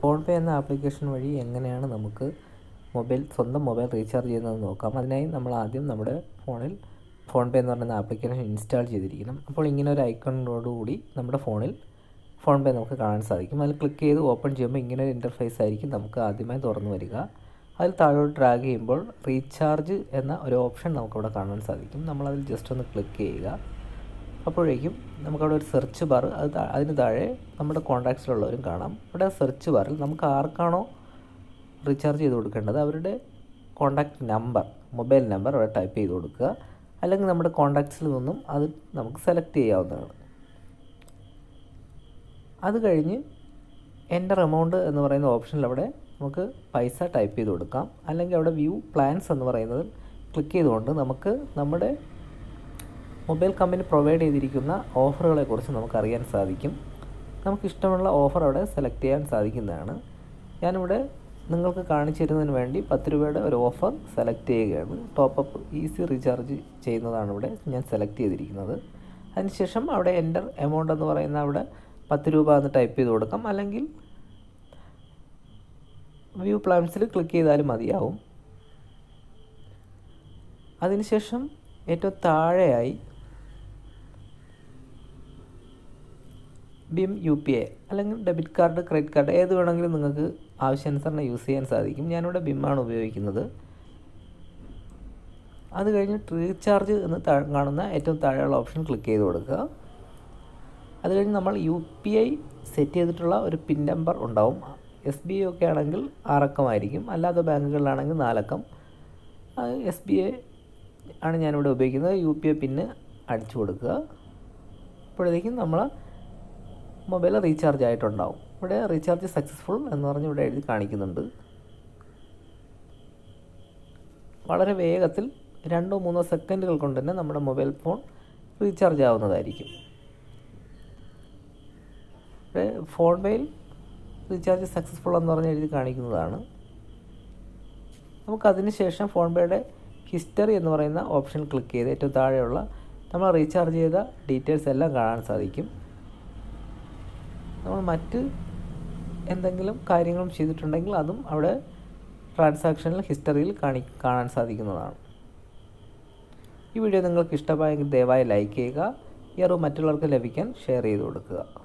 Phone പേ എന്ന application വഴി എങ്ങനെയാണ് നമുക്ക് സ്വന്തം മൊബൈൽ റീചാർജ് ചെയ്യുന്നതെന്ന് നോക്കാം. അതിനായി നമ്മൾ ആദ്യം നമ്മുടെ ഫോണിൽ ഫോൺ പേ എന്ന് പറയുന്ന ആപ്ലിക്കേഷൻ ഇൻസ്റ്റാൾ ചെയ്തിരിക്കണം. അപ്പോൾ ഇങ്ങനെ ഒരു ഐക്കണിനോടുകൂടി നമ്മുടെ ഫോണിൽ ഫോൺ പേ നമുക്ക് കാണാൻ സാധിക്കും. അതിൽ ക്ലിക്ക് ചെയ്ത് ഓപ്പൺ ചെയ്യുമ്പോൾ ഇങ്ങനെ ഒരു ഇൻ്റർഫേസ് ആയിരിക്കും നമുക്ക് ആദ്യമായി തുറന്നു വരിക. അതിൽ താഴോട്ട് ഡ്രാഗ് ചെയ്യുമ്പോൾ റീചാർജ് എന്ന ഒരു ഓപ്ഷൻ നമുക്കവിടെ കാണാൻ സാധിക്കും. നമ്മളതിൽ ജസ്റ്റ് ഒന്ന് ക്ലിക്ക് ചെയ്യുക. അപ്പോഴേക്കും നമുക്കവിടെ ഒരു സെർച്ച് ബാർ, അതിന് താഴെ നമ്മുടെ കോൺടാക്ട്സിലുള്ളവരും കാണാം. ഇവിടെ സെർച്ച് ബാറിൽ നമുക്ക് ആർക്കാണോ റീചാർജ് ചെയ്ത് കൊടുക്കേണ്ടത് അവരുടെ കോൺടാക്റ്റ് നമ്പർ, മൊബൈൽ നമ്പർ അവിടെ ടൈപ്പ് ചെയ്ത് കൊടുക്കുക. അല്ലെങ്കിൽ നമ്മുടെ കോൺടാക്ട്സിൽ നിന്നും അത് നമുക്ക് സെലക്ട് ചെയ്യാവുന്നതാണ്. അത് കഴിഞ്ഞ് എൻ്റർ എമൗണ്ട് എന്ന് പറയുന്ന ഓപ്ഷനിൽ അവിടെ നമുക്ക് പൈസ ടൈപ്പ് ചെയ്ത് കൊടുക്കാം. അല്ലെങ്കിൽ അവിടെ വ്യൂ പ്ലാൻസ് എന്ന് പറയുന്നത് ക്ലിക്ക് ചെയ്തുകൊണ്ട് നമുക്ക് നമ്മുടെ മൊബൈൽ കമ്പനി പ്രൊവൈഡ് ചെയ്തിരിക്കുന്ന ഓഫറുകളെക്കുറിച്ച് നമുക്കറിയാൻ സാധിക്കും. നമുക്കിഷ്ടമുള്ള ഓഫർ അവിടെ സെലക്ട് ചെയ്യാൻ സാധിക്കുന്നതാണ്. ഞാനിവിടെ നിങ്ങൾക്ക് കാണിച്ചു തരുന്നതിന് വേണ്ടി 10 രൂപയുടെ ഒരു ഓഫർ സെലക്ട് ചെയ്യുകയാണ്. ടോപ്പപ്പ് ഈസി റീചാർജ് ചെയ്യുന്നതാണ് ഇവിടെ ഞാൻ സെലക്ട് ചെയ്തിരിക്കുന്നത്. അതിനുശേഷം അവിടെ എൻ്റർ എമൗണ്ട് എന്ന് പറയുന്ന അവിടെ 10 രൂപ എന്ന് ടൈപ്പ് ചെയ്ത് കൊടുക്കാം. അല്ലെങ്കിൽ വ്യൂ പ്ലാൻസിൽ ക്ലിക്ക് ചെയ്താലും മതിയാവും. അതിനുശേഷം ഏറ്റവും താഴെയായി BIM UPI അല്ലെങ്കിൽ ഡെബിറ്റ് കാർഡ്, ക്രെഡിറ്റ് കാർഡ് ഏത് വേണമെങ്കിലും നിങ്ങൾക്ക് ആവശ്യാനുസരണം യൂസ് ചെയ്യാൻ സാധിക്കും. ഞാനിവിടെ BIM ആണ് ഉപയോഗിക്കുന്നത്. അത് കഴിഞ്ഞ് റീചാർജ് എന്ന് കാണുന്ന ഏറ്റവും താഴെയുള്ള ഓപ്ഷൻ ക്ലിക്ക് ചെയ്ത് കൊടുക്കുക. അത് കഴിഞ്ഞ് നമ്മൾ UPI സെറ്റ് ചെയ്തിട്ടുള്ള ഒരു പിൻ നമ്പർ ഉണ്ടാവും. SBI ഒക്കെ ആണെങ്കിൽ 6 അക്കമായിരിക്കും, അല്ലാത്ത ബാങ്കുകളിലാണെങ്കിൽ 4 അക്കം. SBI ആണ് ഞാനിവിടെ ഉപയോഗിക്കുന്നത്. UPI പിന്ന് അടിച്ചു കൊടുക്കുക. അപ്പോഴത്തേക്കും നമ്മൾ മൊബൈൽ റീചാർജ് ആയിട്ടുണ്ടാവും. ഇവിടെ റീചാർജ് സക്സസ്ഫുൾ എന്ന് പറഞ്ഞ് ഇവിടെ എഴുതി കാണിക്കുന്നുണ്ട്. വളരെ വേഗത്തിൽ 2-3 സെക്കൻഡുകൾ കൊണ്ട് തന്നെ നമ്മുടെ മൊബൈൽ ഫോൺ റീചാർജ് ആവുന്നതായിരിക്കും. ഇവിടെ ഫോൺ പേയിൽ റീചാർജ് സക്സസ്ഫുൾ എന്ന് പറഞ്ഞ് എഴുതി കാണിക്കുന്നതാണ്. നമുക്കതിന് ശേഷം ഫോൺ പേയുടെ ഹിസ്റ്ററി എന്ന് പറയുന്ന ഓപ്ഷൻ ക്ലിക്ക് ചെയ്ത് ഏറ്റവും താഴെയുള്ള നമ്മൾ റീചാർജ് ചെയ്ത ഡീറ്റെയിൽസ് എല്ലാം കാണാൻ സാധിക്കും. നമ്മൾ മറ്റ് എന്തെങ്കിലും കാര്യങ്ങളും ചെയ്തിട്ടുണ്ടെങ്കിൽ അതും അവിടെ ട്രാൻസാക്ഷനിൽ ഹിസ്റ്ററിയിൽ കാണാൻ സാധിക്കുന്നതാണ്. ഈ വീഡിയോ നിങ്ങൾക്ക് ഇഷ്ടമായെങ്കിൽ ദയവായി ലൈക്ക് ചെയ്യുക. ഈ അറിവ് മറ്റുള്ളവർക്ക് ലഭിക്കാൻ ഷെയർ ചെയ്ത് കൊടുക്കുക.